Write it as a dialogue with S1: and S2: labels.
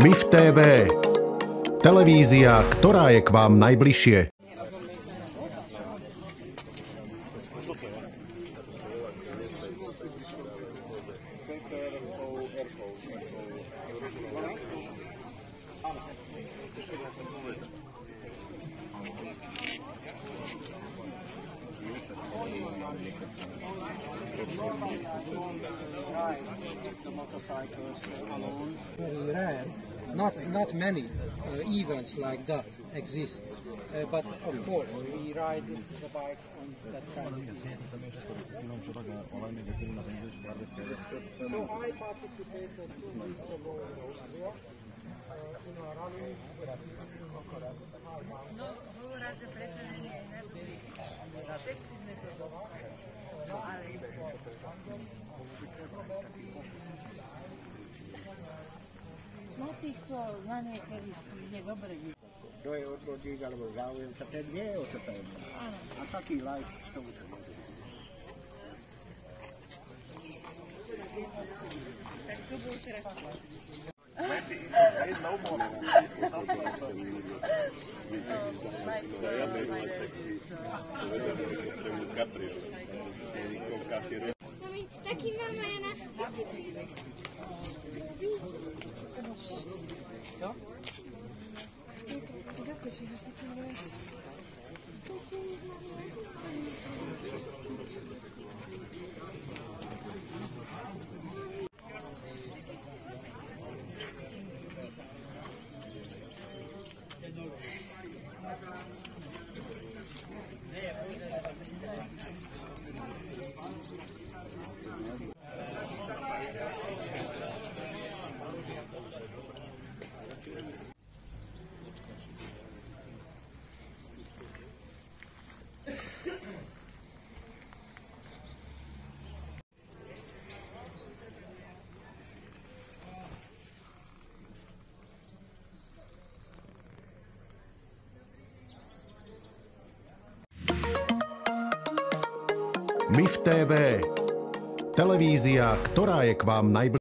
S1: MIF TV. Televízia, ktorá je k vám najbližšie.
S2: The motorcycles alone. Very rare. Not many events like that exist, but of course we ride the bikes on that kind of So I participated 2 weeks ago in Austria in a rally.
S3: No týchto na niekedy je dobre.
S4: Kto je odborník alebo záujemca, ten vie, o čo sa jedná. A taký like z toho sa môže.
S3: Tak to bol šeref.
S5: Taký mama je na
S2: Co?
S5: Zase hasiče,
S1: MIF TV. Televízia, ktorá je k vám najbližšie.